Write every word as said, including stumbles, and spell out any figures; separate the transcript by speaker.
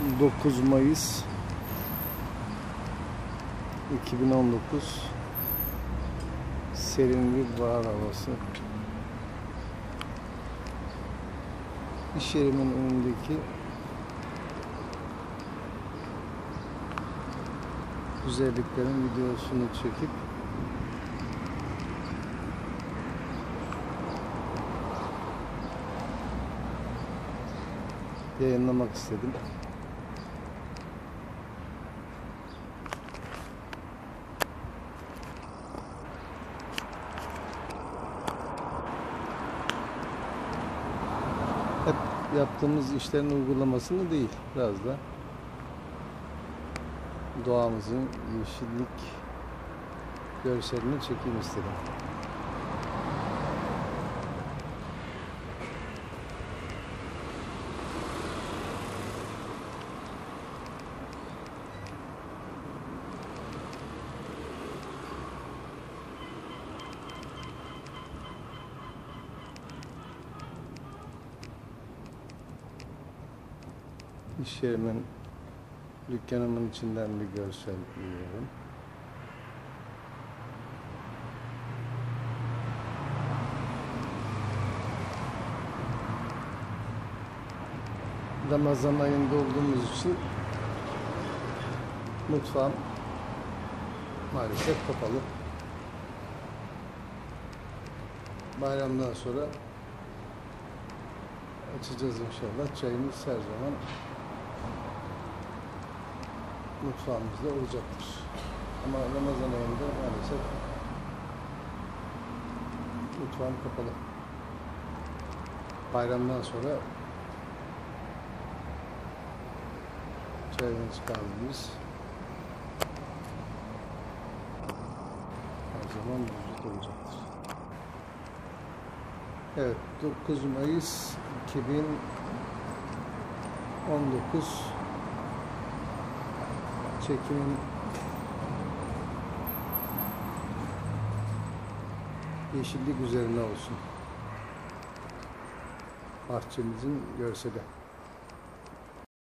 Speaker 1: dokuz Mayıs iki bin on dokuz, serin bir bahar havası. İş yerimin önündeki güzelliklerin videosunu çekip yayınlamak istedim. Hep yaptığımız işlerin uygulamasını değil, biraz da doğamızın yeşillik görselini çekeyim istedim. İş yerimin, dükkanımın içinden bir görsel yiyorum. Ramazan ayında olduğumuz için mutfağım maalesef kapalı. Bayramdan sonra açacağız inşallah. Çayımız her zaman mutfağımızda olacaktır. Ama Ramazan ayında maalesef mutfağım kapalı. Bayramdan sonra çayımız kahvemiz her zaman mevcut olacaktır. Evet, dokuz Mayıs iki bin on dokuz çekimin yeşillik üzerine olsun. Bahçemizin görseli.